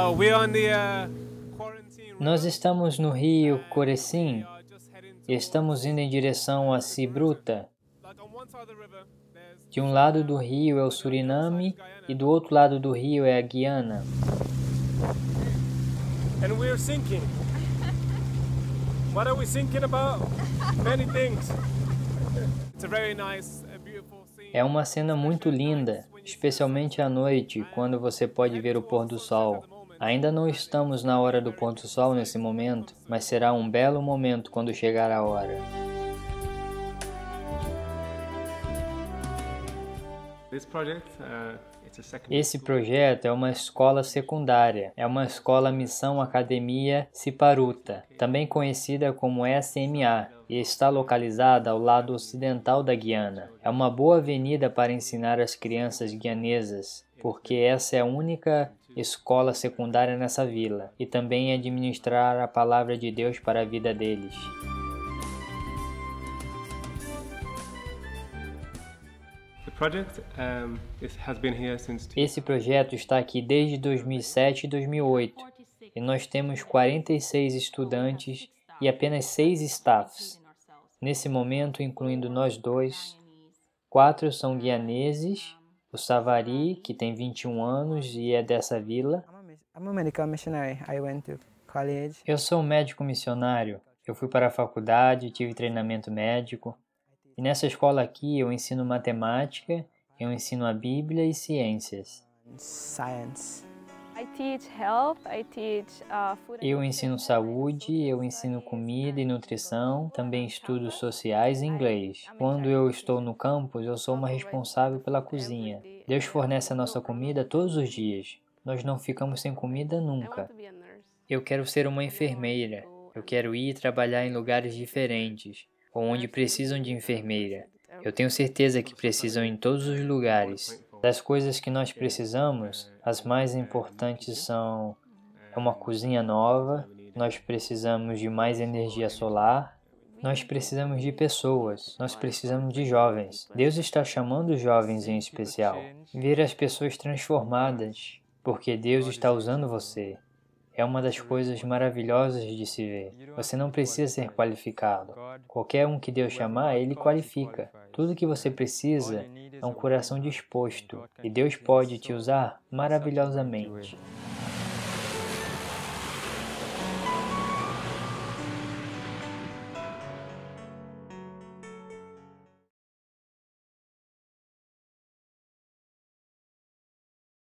Nós estamos no rio Corecim e estamos indo em direção a Cibruta. De um lado do rio é o Suriname e do outro lado do rio é a Guiana. And we're sinking. What are we thinking about? Many things. It's a very nice, beautiful scene. É uma cena muito linda, especialmente à noite, quando você pode ver o pôr do sol. Ainda não estamos na hora do pôr do sol nesse momento, mas será um belo momento quando chegar a hora. Esse projeto é uma escola secundária, é uma escola Missão Academia Siparuta, também conhecida como SMA, e está localizada ao lado ocidental da Guiana. É uma boa avenida para ensinar as crianças guianesas, porque essa é a única escola secundária nessa vila, e também administrar a palavra de Deus para a vida deles. Esse projeto está aqui desde 2007 e 2008, e nós temos 46 estudantes e apenas 6 staffs. Nesse momento, incluindo nós dois, 4 são guianeses, o Savari, que tem 21 anos e é dessa vila. Eu sou um médico missionário. Eu fui para a faculdade, tive treinamento médico. E nessa escola aqui eu ensino matemática, eu ensino a Bíblia e ciências. Eu ensino saúde, eu ensino comida e nutrição, também estudos sociais e inglês. Quando eu estou no campus, eu sou uma responsável pela cozinha. Deus fornece a nossa comida todos os dias. Nós não ficamos sem comida nunca. Eu quero ser uma enfermeira. Eu quero ir trabalhar em lugares diferentes, ou onde precisam de enfermeira. Eu tenho certeza que precisam em todos os lugares. Das coisas que nós precisamos, as mais importantes são uma cozinha nova, nós precisamos de mais energia solar, nós precisamos de pessoas, nós precisamos de jovens. Deus está chamando os jovens em especial. Ver as pessoas transformadas, porque Deus está usando você. É uma das coisas maravilhosas de se ver. Você não precisa ser qualificado. Qualquer um que Deus chamar, Ele qualifica. Tudo que você precisa é um coração disposto, e Deus pode te usar maravilhosamente.